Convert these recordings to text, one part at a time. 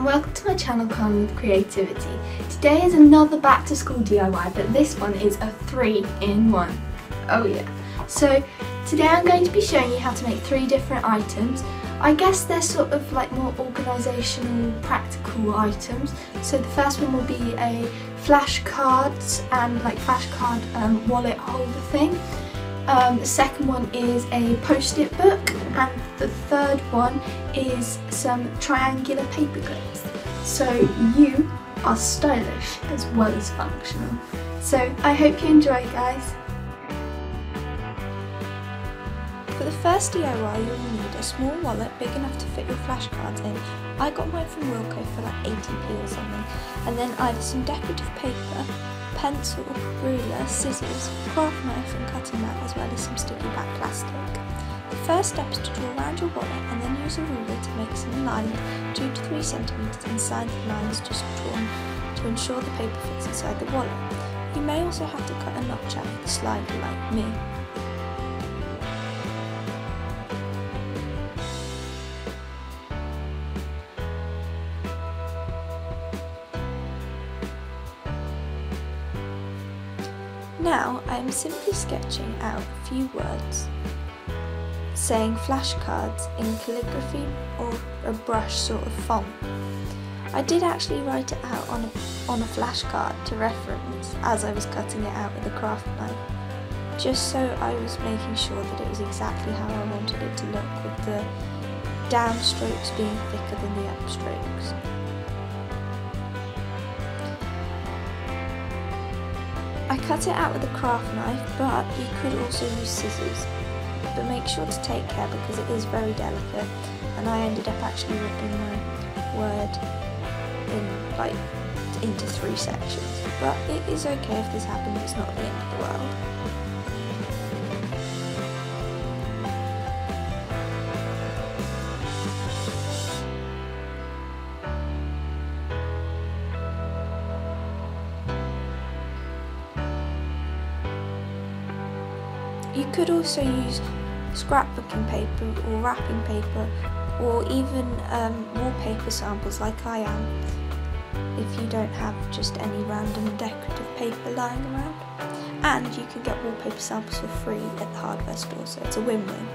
and welcome to my channel Calm with Creativity. Today is another back to school DIY, but this one is a 3-in-1. Oh yeah. So today I'm going to be showing you how to make 3 different items. I guess they're sort of like more organisational, practical items. So the first one will be a flashcards and like flashcard wallet holder thing. The second one is a post-it book, and the third one is some triangular paper clips. So you are stylish as well as functional. So I hope you enjoy, guys. For the first DIY you'll need a small wallet big enough to fit your flashcards in. I got mine from Wilko for like 80p or something. And then either some decorative paper, pencil, ruler, scissors, craft knife and cutting mat, as well as some sticky back plastic. The first step is to draw around your wallet and then use a ruler to make some lines 2 to 3 cm inside the lines just drawn to ensure the paper fits inside the wallet. You may also have to cut a notch out of the slider like me. Now I am simply sketching out a few words saying flashcards in calligraphy or a brush sort of font. I did actually write it out on a flashcard to reference as I was cutting it out with a craft knife, just so I was making sure that it was exactly how I wanted it to look, with the downstrokes being thicker than the upstrokes. I cut it out with a craft knife, but you could also use scissors. But make sure to take care because it is very delicate, and I ended up actually ripping my word into 3 sections. But it is okay if this happens, it's not the end of the world. You could also use scrapbooking paper or wrapping paper, or even wallpaper samples like I am, if you don't have just any random decorative paper lying around. And you can get wallpaper samples for free at the hardware store, so it's a win-win.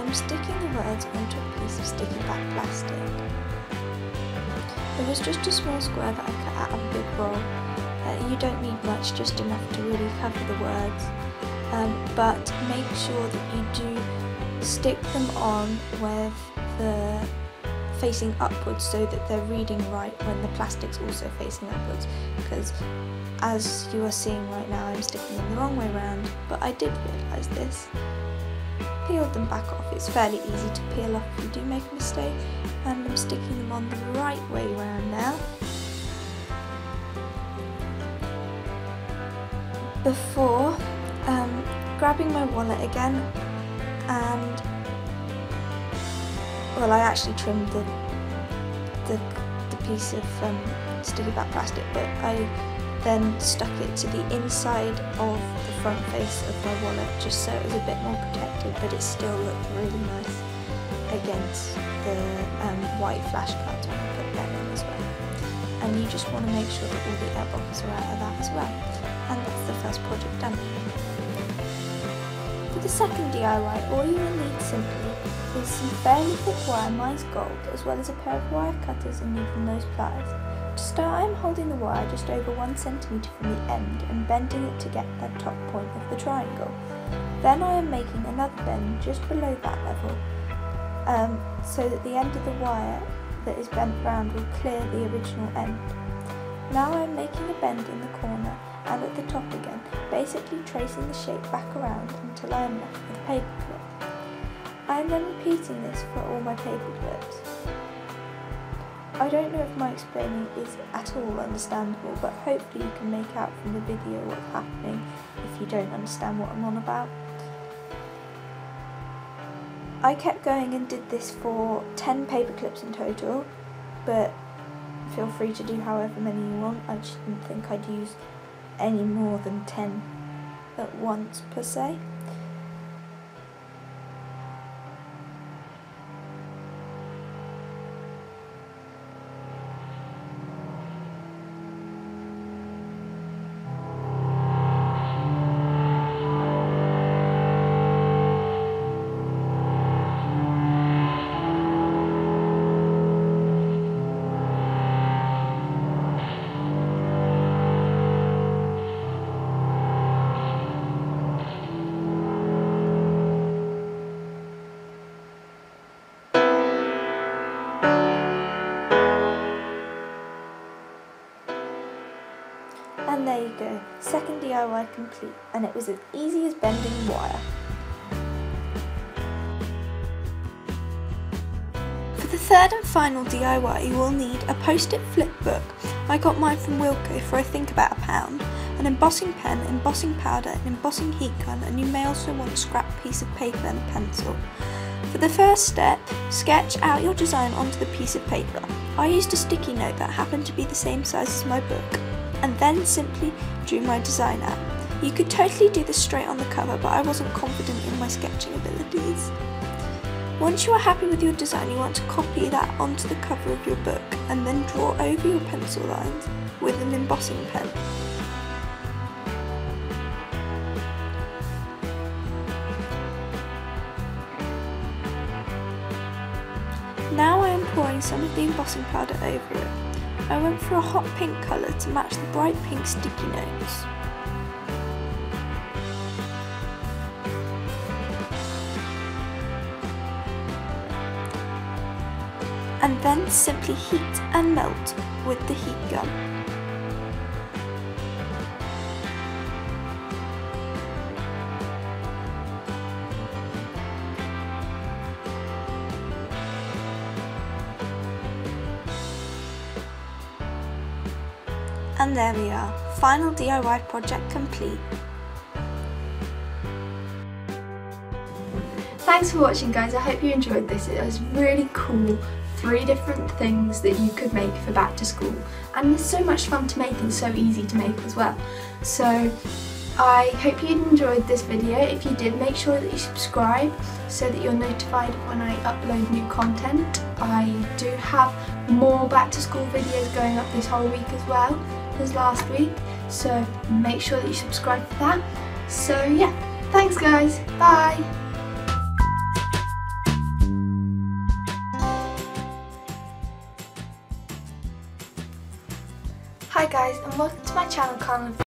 I'm sticking the words onto a piece of sticky back plastic. It was just a small square that I cut out of a big roll. You don't need much, just enough to really cover the words. But make sure that you do stick them on with the facing upwards so that they're reading right when the plastic's also facing upwards, because as you are seeing right now I'm sticking them the wrong way around, but I did realise this. Peeled them back off. It's fairly easy to peel off if you do make a mistake, and I'm sticking them on the right way around now. Before grabbing my wallet again, and well, I actually trimmed the piece of sticky back plastic, but I then stuck it to the inside of the front face of my wallet just so it was a bit more protected, but it still looked really nice against the white flashcards when I put them in as well. And you just want to make sure that all the air bubbles are out of that as well. And that's the first project done. For the second DIY, all you will need simply is some fairly thick wire, mine's gold, as well as a pair of wire cutters and needle nose pliers. To start, I am holding the wire just over 1 centimetre from the end and bending it to get the top point of the triangle. Then I am making another bend just below that level, so that the end of the wire that is bent round will clear the original end. Now I am making a bend in the corner and at the top again, basically tracing the shape back around until I am left with a paper clip. I am then repeating this for all my paper clips. I don't know if my explaining is at all understandable, but hopefully you can make out from the video what's happening if you don't understand what I'm on about. I kept going and did this for 10 paper clips in total, but feel free to do however many you want. I just didn't think I'd use any more than 10 at once per se. And there you go, second DIY complete, and it was as easy as bending wire. For the third and final DIY, you will need a post-it flip book. I got mine from Wilko for I think about £1, an embossing pen, embossing powder, an embossing heat gun, and you may also want a scrap piece of paper and a pencil. For the first step, sketch out your design onto the piece of paper. I used a sticky note that happened to be the same size as my book, and then simply drew my design out. You could totally do this straight on the cover, but I wasn't confident in my sketching abilities. Once you are happy with your design, you want to copy that onto the cover of your book and then draw over your pencil lines with an embossing pen. Now I am pouring some of the embossing powder over it. I went for a hot pink colour to match the bright pink sticky notes. And then simply heat and melt with the heat gun. And there we are, final DIY project complete. Thanks for watching, guys. I hope you enjoyed this. It was really cool. 3 different things that you could make for back to school, and it's so much fun to make and so easy to make as well. So I hope you enjoyed this video. If you did, make sure that you subscribe so that you're notified when I upload new content. I do have more back to school videos going up this whole week as well as last week, so make sure that you subscribe for that. So yeah, thanks guys, bye! Hi guys, and welcome to my channel, Carmen.